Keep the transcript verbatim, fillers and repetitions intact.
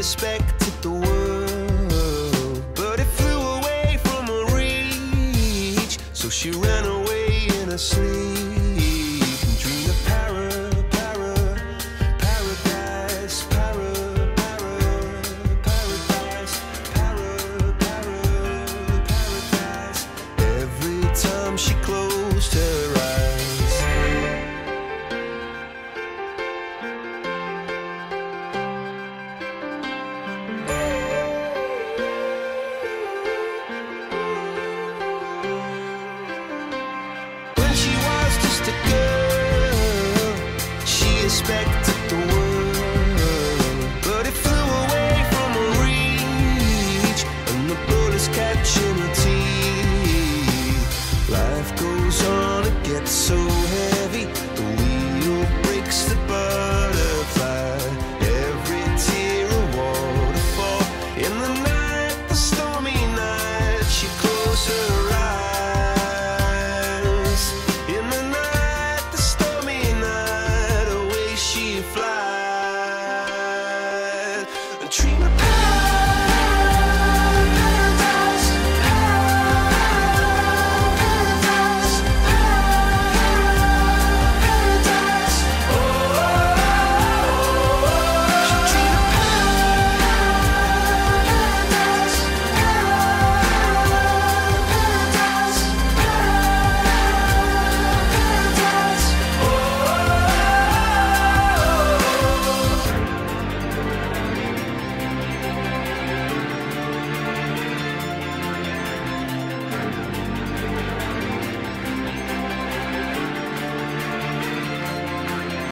expected the world, but it flew away from her reach. So she ran away in her sleep and dreamed of para, para, paradise, para, para, paradise, para, para, paradise. Every time she closed her eyes, when she was just a girl, she expected the world, but it flew away from her reach, and the bullets catching her teeth. Life goes on, it gets so heavy, the wheel breaks the butterfly. Every tear a waterfall. In the night, the stormy night, she closed her eyes. In the night, the stormy night, away she flies. A dream